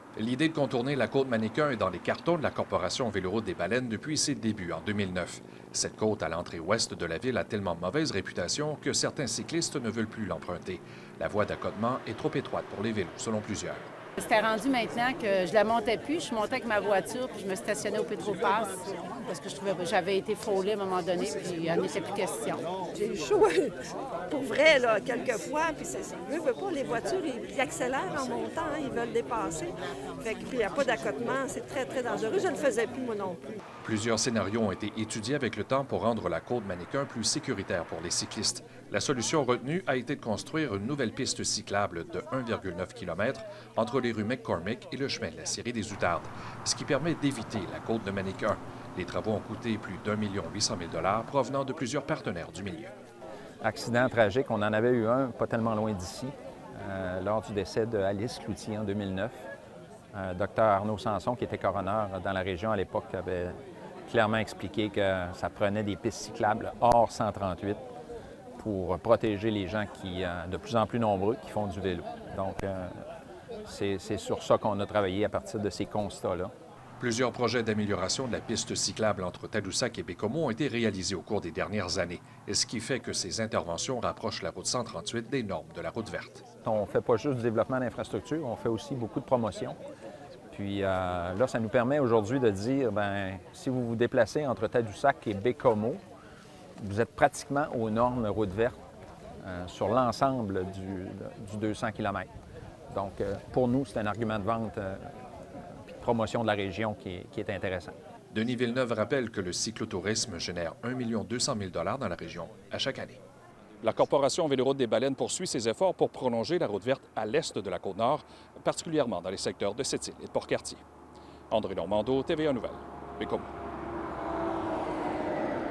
L'idée de contourner la côte Manéquin est dans les cartons de la Corporation Véloroute des Baleines depuis ses débuts en 2009. Cette côte à l'entrée ouest de la ville a tellement mauvaise réputation que certains cyclistes ne veulent plus l'emprunter. La voie d'accotement est trop étroite pour les vélos, selon plusieurs. C'était rendu maintenant que je la montais plus. Je montais avec ma voiture puis je me stationnais au Petropass parce que je trouvais que j'avais été frôlée à un moment donné puis il n'en était plus question. J'ai eu chaud pour vrai, là, quelques fois. Puis veut pas, les voitures, ils accélèrent en montant, hein, ils veulent dépasser. Fait que, puis il n'y a pas d'accotement, c'est très, très dangereux. Je ne le faisais plus, moi non plus. Plusieurs scénarios ont été étudiés avec le temps pour rendre la côte Manéquin plus sécuritaire pour les cyclistes. La solution retenue a été de construire une nouvelle piste cyclable de 1,9 km entre les rues McCormick et le chemin de la Scierie des Outardes, ce qui permet d'éviter la côte de Manéquin. Les travaux ont coûté plus d'1,8 million provenant de plusieurs partenaires du milieu. Accident tragique, on en avait eu un pas tellement loin d'ici, lors du décès de Alice Cloutier en 2009. Dr Arnaud Sanson, qui était coroner dans la région à l'époque, avait clairement expliqué que ça prenait des pistes cyclables hors 138 pour protéger les gens qui, de plus en plus nombreux, qui font du vélo. Donc, c'est sur ça qu'on a travaillé à partir de ces constats-là. Plusieurs projets d'amélioration de la piste cyclable entre Tadoussac et Bécomo ont été réalisés au cours des dernières années, ce qui fait que ces interventions rapprochent la route 138 des normes de la route verte. On ne fait pas juste du développement d'infrastructures, on fait aussi beaucoup de promotion. Puis là, ça nous permet aujourd'hui de dire, bien, si vous vous déplacez entre Tadoussac et Bécomo, vous êtes pratiquement aux normes route verte sur l'ensemble du 200 km. Donc, pour nous, c'est un argument de vente et de promotion de la région qui est intéressant. Denis Villeneuve rappelle que le cyclotourisme génère 1,2 million dans la région à chaque année. La Corporation Véloroute des Baleines poursuit ses efforts pour prolonger la route verte à l'est de la Côte-Nord, particulièrement dans les secteurs de Sept-Îles et de Port-Cartier. André Normando, TVA Nouvelles, Bécomo.